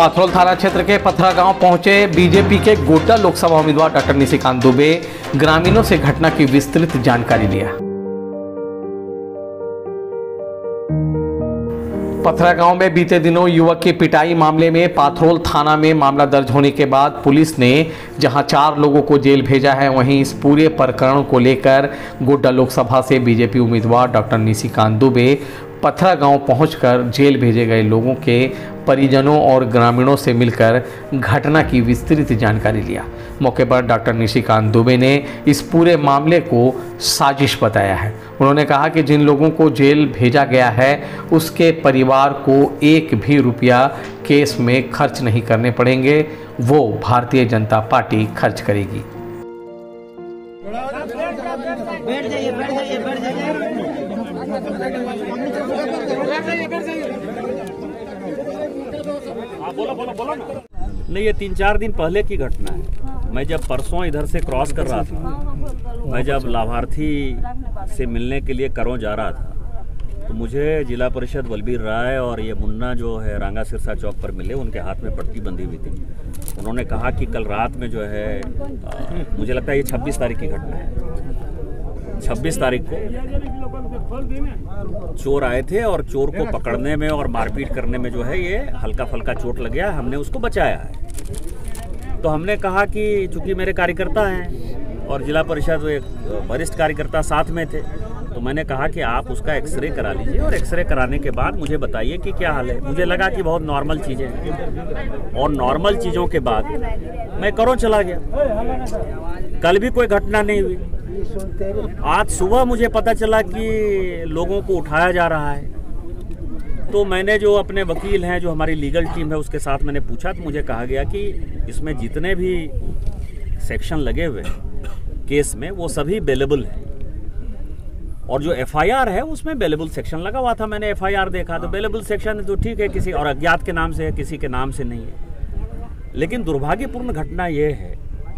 पाथरोल थाना क्षेत्र के पथरा गांव पहुंचे बीजेपी के गोड्डा लोकसभा उम्मीदवार डॉक्टर निशिकांत दुबे। ग्रामीणों से घटना की विस्तृत जानकारी लिया। पथरा गांव में बीते दिनों युवक की पिटाई मामले में पाथरोल थाना में मामला दर्ज होने के बाद पुलिस ने जहां 4 लोगों को जेल भेजा है, वहीं इस पूरे प्रकरण को लेकर गोड्डा लोकसभा से बीजेपी उम्मीदवार डॉक्टर निशिकांत दुबे पथरा गांव पहुंचकर जेल भेजे गए लोगों के परिजनों और ग्रामीणों से मिलकर घटना की विस्तृत जानकारी लिया। मौके पर डॉक्टर निशिकांत दुबे ने इस पूरे मामले को साजिश बताया है। उन्होंने कहा कि जिन लोगों को जेल भेजा गया है उसके परिवार को 1 भी रुपया केस में खर्च नहीं करने पड़ेंगे, वो भारतीय जनता पार्टी खर्च करेगी। नहीं, ये 3-4 दिन पहले की घटना है। मैं जब परसों इधर से क्रॉस कर रहा था, मैं जब लाभार्थी से मिलने के लिए करों जा रहा था, तो मुझे जिला परिषद बलबीर राय और ये मुन्ना जो है रांगा सिरसा चौक पर मिले। उनके हाथ में पट्टी बंधी हुई थी। उन्होंने कहा कि कल रात में जो है मुझे लगता है ये 26 तारीख की घटना है। 26 तारीख को चोर आए थे और चोर को पकड़ने में और मारपीट करने में जो है ये हल्का फल्का चोट लग गया। हमने उसको बचाया है। तो हमने कहा कि चूंकि मेरे कार्यकर्ता हैं और जिला परिषद एक वरिष्ठ कार्यकर्ता साथ में थे, तो मैंने कहा कि आप उसका एक्सरे करा लीजिए और एक्सरे कराने के बाद मुझे बताइए कि क्या हाल है। मुझे लगा कि बहुत नॉर्मल चीज़ें हैं और नॉर्मल चीज़ों के बाद मैं करों चला गया। कल भी कोई घटना नहीं हुई। आज सुबह मुझे पता चला कि लोगों को उठाया जा रहा है। तो मैंने जो अपने वकील हैं, जो हमारी लीगल टीम है, उसके साथ मैंने पूछा तो मुझे कहा गया कि इसमें जितने भी सेक्शन लगे हुए केस में वो सभी बेलेबल हैं और जो एफआईआर है उसमें बेलेबल सेक्शन लगा हुआ था। मैंने एफआईआर देखा तो बेलेबल सेक्शन है तो ठीक है, किसी और अज्ञात के नाम से है, किसी के नाम से नहीं है। लेकिन दुर्भाग्यपूर्ण घटना यह है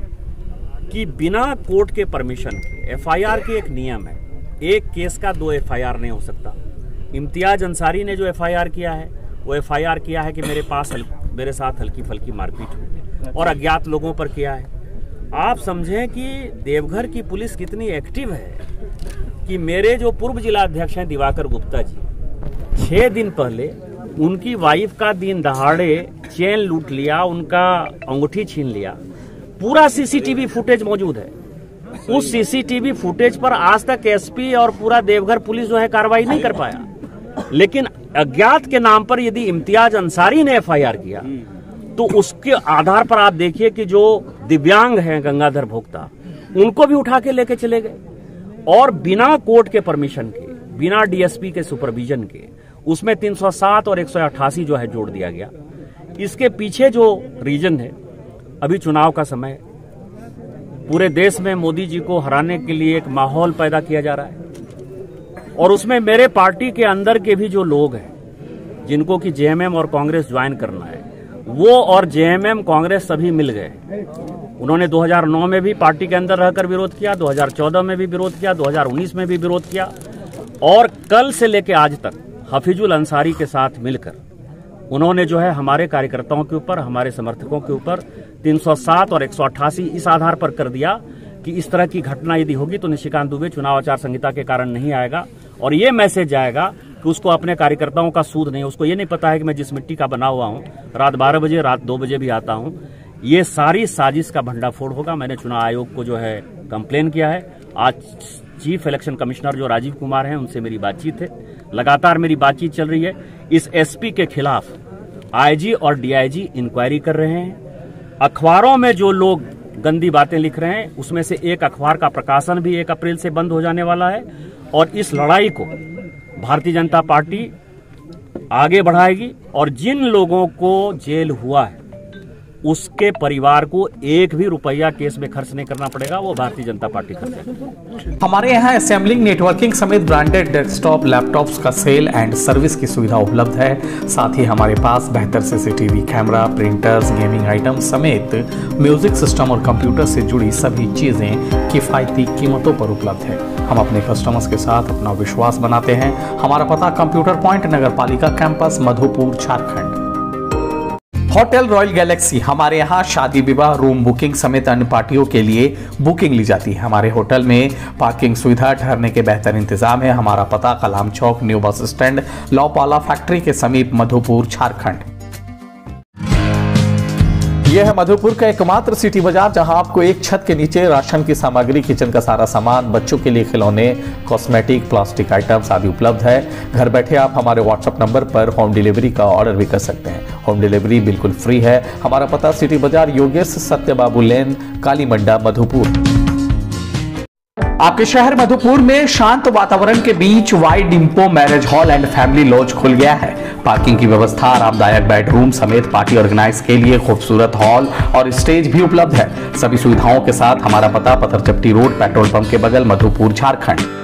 कि बिना कोर्ट के परमिशन के एफआईआर के एक नियम है, एक केस का 2 एफआईआर नहीं हो सकता। इम्तियाज अंसारी ने जो एफआईआर किया है वो एफआईआर किया है कि मेरे साथ हल्की फल्की मारपीट हुई और अज्ञात लोगों पर किया है। आप समझें कि देवघर की पुलिस कितनी एक्टिव है कि मेरे जो पूर्व जिला अध्यक्ष हैं दिवाकर गुप्ता जी, 6 दिन पहले उनकी वाइफ का दिन दहाड़े चेन लूट लिया, उनका अंगूठी छीन लिया। पूरा सीसीटीवी फुटेज मौजूद है। उस सीसीटीवी फुटेज पर आज तक एसपी और पूरा देवघर पुलिस जो है कार्रवाई नहीं कर पाया। लेकिन अज्ञात के नाम पर यदि इम्तियाज अंसारी ने एफआईआर किया तो उसके आधार पर आप देखिए कि जो दिव्यांग हैं गंगाधर भोक्ता, उनको भी उठा के लेके चले गए और बिना कोर्ट के परमिशन के, बिना डीएसपी के सुपरविजन के उसमें 307 और 188 जो है जोड़ दिया गया। इसके पीछे जो रीजन है, अभी चुनाव का समय, पूरे देश में मोदी जी को हराने के लिए एक माहौल पैदा किया जा रहा है और उसमें मेरे पार्टी के अंदर के भी जो लोग हैं जिनको कि जेएमएम और कांग्रेस ज्वाइन करना है, वो और जेएमएम कांग्रेस सभी मिल गए। उन्होंने 2009 में भी पार्टी के अंदर रहकर विरोध किया, 2014 में भी विरोध किया, 2019 में भी विरोध किया और कल से लेकर आज तक हफीजुल अंसारी के साथ मिलकर उन्होंने जो है हमारे कार्यकर्ताओं के ऊपर, हमारे समर्थकों के ऊपर 307 और 188 इस आधार पर कर दिया कि इस तरह की घटना यदि होगी तो निशिकांत दुबे चुनाव आचार संहिता के कारण नहीं आएगा और ये मैसेज जाएगा कि उसको अपने कार्यकर्ताओं का सूद नहीं, उसको ये नहीं पता है कि मैं जिस मिट्टी का बना हुआ हूँ रात 12 बजे, रात 2 बजे भी आता हूँ। ये सारी साजिश का भंडाफोड़ होगा। मैंने चुनाव आयोग को जो है कंप्लेन किया है। आज चीफ इलेक्शन कमिश्नर जो राजीव कुमार हैं उनसे मेरी बातचीत है, लगातार मेरी बातचीत चल रही है। इस एसपी के खिलाफ आईजी और डीआईजी इंक्वायरी कर रहे हैं। अखबारों में जो लोग गंदी बातें लिख रहे हैं उसमें से एक अखबार का प्रकाशन भी 1 अप्रैल से बंद हो जाने वाला है और इस लड़ाई को भारतीय जनता पार्टी आगे बढ़ाएगी और जिन लोगों को जेल हुआ है उसके परिवार को 1 भी रुपया केस में खर्च नहीं करना पड़ेगा, वो भारतीय जनता पार्टी करेगी। हमारे यहाँ असेंबलिंग, नेटवर्किंग समेत ब्रांडेड डेस्कटॉप लैपटॉप्स का सेल एंड सर्विस की सुविधा उपलब्ध है। साथ ही हमारे पास बेहतर CCTV camera, printers, gaming items समेत म्यूजिक सिस्टम और कंप्यूटर से जुड़ी सभी चीजें किफायती कीमतों पर उपलब्ध है। हम अपने कस्टमर्स के साथ अपना विश्वास बनाते हैं। हमारा पता कंप्यूटर पॉइंट, नगर पालिका campus, Madhupur, Jharkhand. Hotel royal galaxy, हमारे यहाँ शादी विवाह, रूम बुकिंग समेत अन्य पार्टियों के लिए बुकिंग ली जाती है। हमारे होटल में पार्किंग सुविधा, ठहरने के बेहतर इंतजाम है। हमारा पता Kalam Chowk, new bus stand, Laupala factory के समीप, मधुपुर, झारखंड। यह है मधुपुर का एकमात्र सिटी बाजार, जहां आपको एक छत के नीचे राशन की सामग्री, किचन का सारा सामान, बच्चों के लिए खिलौने, कॉस्मेटिक, प्लास्टिक आइटम्स आदि उपलब्ध है। घर बैठे आप हमारे व्हाट्सएप नंबर पर होम डिलीवरी का ऑर्डर भी कर सकते हैं। होम डिलीवरी बिल्कुल फ्री है। हमारा पता सिटी बाजार, योगेश सत्यबाबू लेन, कालीमंडा, मधुपुर। आपके शहर मधुपुर में शांत वातावरण के बीच वाइड डिम्पो marriage hall and family lodge खुल गया है। पार्किंग की व्यवस्था, आरामदायक बेडरूम समेत पार्टी ऑर्गेनाइज के लिए खूबसूरत हॉल और स्टेज भी उपलब्ध है। सभी सुविधाओं के साथ हमारा पता पत्थरचट्टी रोड, पेट्रोल पंप के बगल, मधुपुर, झारखंड।